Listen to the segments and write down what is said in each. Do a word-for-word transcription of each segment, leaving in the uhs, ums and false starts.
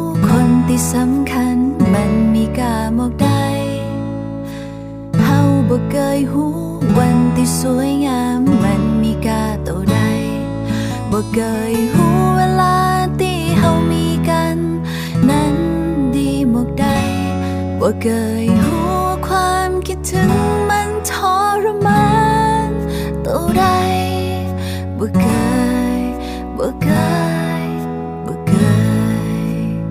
คนที่สำคัญมันมีกาบอกได้เฮาบ่เคยหูวันที่สวยงามมันมีกาโตใดบ่เคยหูเวลาที่เฮามีกันนั้นดีหมกใดบ่เคยหูความคิดถึงมันทรมานโตใดบ่เคยบ่เคยบ่เคย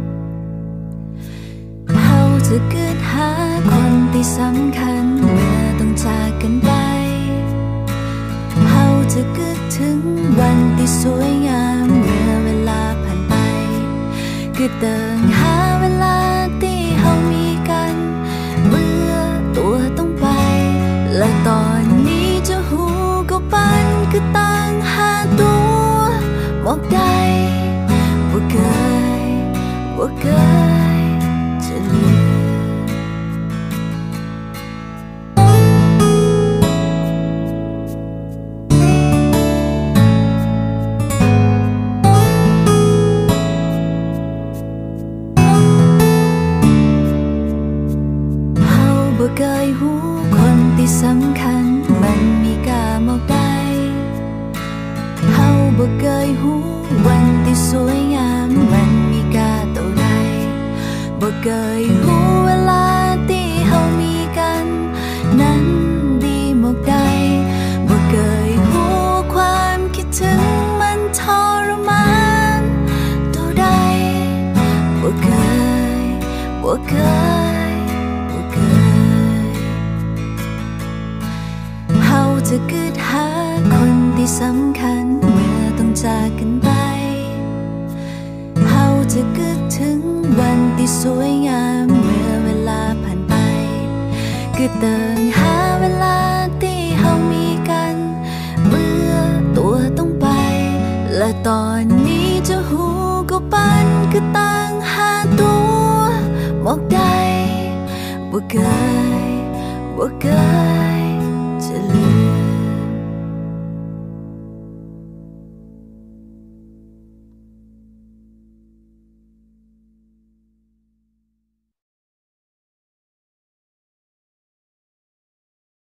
เฮาจะเกิดหาคนที่สำคัญเมื่อต้องจากกันไปเฮาจะเกิดถึงวันที่สวยงามเมื่อเวลาผ่านไปคือเติงหาเวลาที่เฮามีกันเมื่อตัวต้องไปและตอนนี้จะหูก็ปันคือต่างหาตัวบอกได้บ่เคยบ่เคยจะลืมบ่เคยหูคนที่สำคัญมันมีกาบอกได้เฮาบ่เคยหูวันที่สวยงามมันมีกาโตใดบ่เคยหูเวลาที่เฮามีกันนั้นดีหมกใดบ่เคยหูความคิดถึงมันทรมานโตใดบ่เคยบ่เคยบ่เคยเฮาจะเกิดหาคนที่สำคัญเมื่อต้องจากกันไปเฮาจะเกิดถึงวันที่สวยงามเมื่อเวลาผ่านไปคือเติงหาเวลาที่เฮามีกันเมื่อตัวต้องไปและตอนนี้จะหูก็ปันคือต่างหาตัวบอกได้บ่เคยบ่เคย